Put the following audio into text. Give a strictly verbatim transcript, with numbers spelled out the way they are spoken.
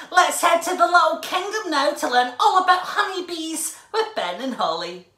Let's head to the little kingdom now to learn all about honeybees with Ben and Holly.